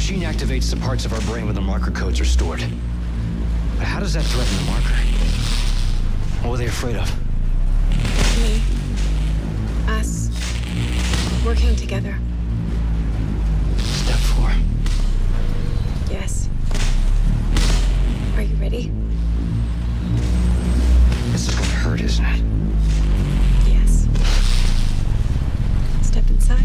machine activates the parts of our brain where the marker codes are stored. But how does that threaten the marker? What were they afraid of? Me. Us. Working together. Step 4. Yes. Are you ready? This is gonna hurt, isn't it? Yes. Step inside.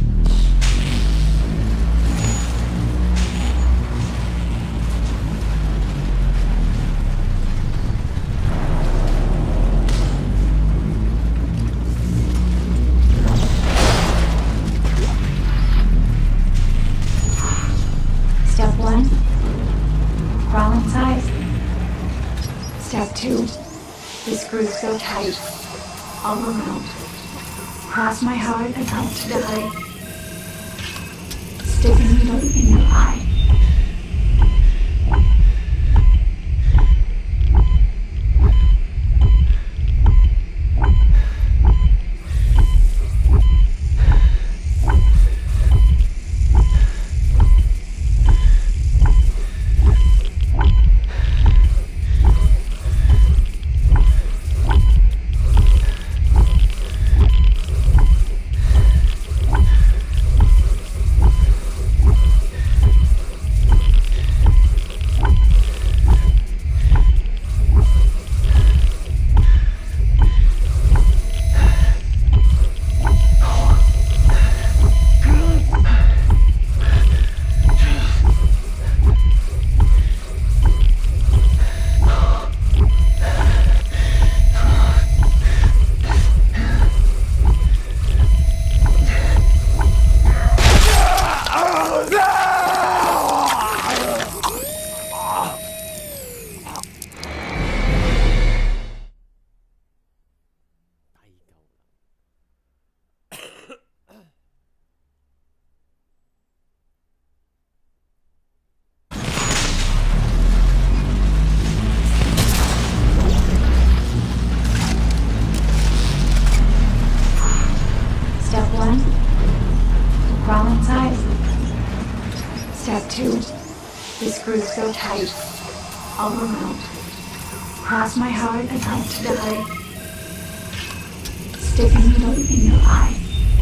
Step 1, crawl inside. Step 2, the screws go tight, all around. Cross my heart and hope to die. Stick a needle in your eye. Step 1, crawl inside. Step 2, the screws go tight, all around. Cross my heart and hope to die. Stick a needle in your eye.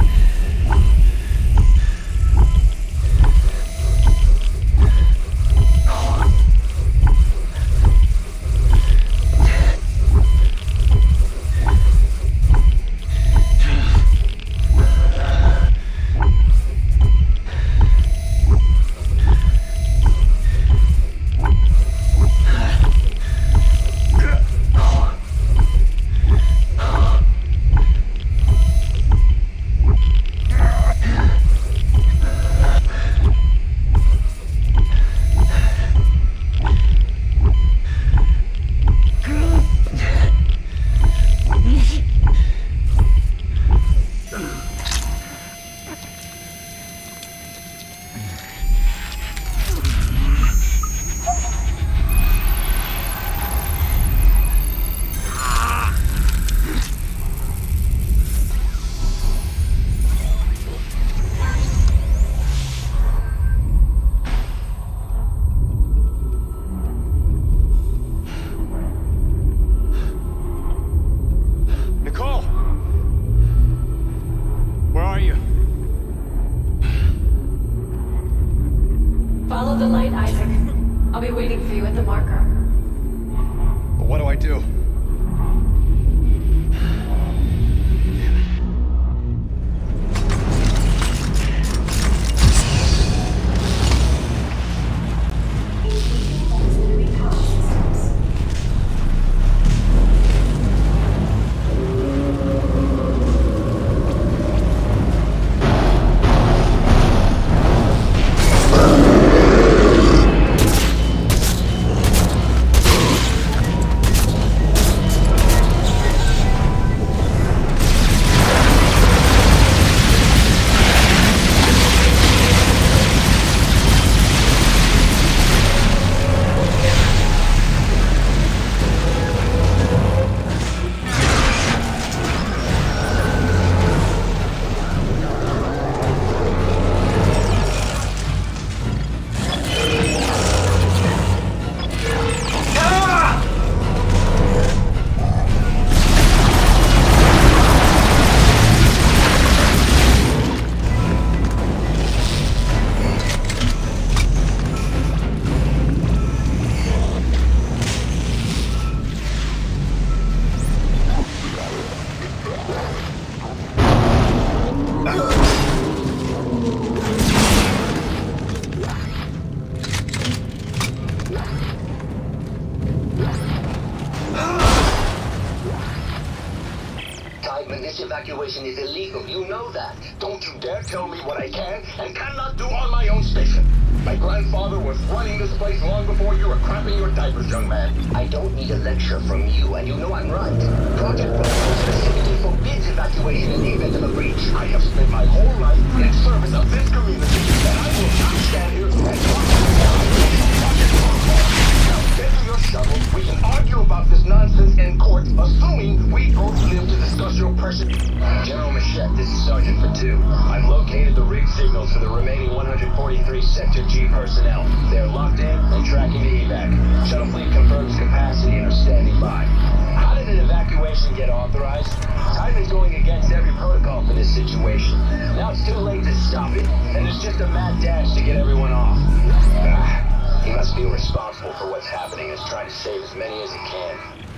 Follow the light, Isaac. I'll be waiting for you at the marker. But what do I do? Tideman, this evacuation is illegal. You know that. Don't you dare tell me what I can and cannot do on my own station. My grandfather was running this place long before you were crapping your diapers, young man. I don't need a lecture from you, and you know I'm right. Project Protocol specifically forbids evacuation in the event of a breach. I have spent my whole life in service of this community, and I will not stand here and talk to you about Project Protocol. Now, get to your shovel. We can argue about this nonsense in court, assuming we both live to discuss your person. General Machette, this is Sergeant Patu. I've located the rig signals for the remaining 143 Sector G personnel. They're locked in and tracking the evac. Shuttle fleet confirms capacity and are standing by. How did an evacuation get authorized? Tideman's going against every protocol for this situation. Now it's too late to stop it, and it's just a mad dash to get everyone off. He must feel responsible for what's happening and is trying to save as many as he can.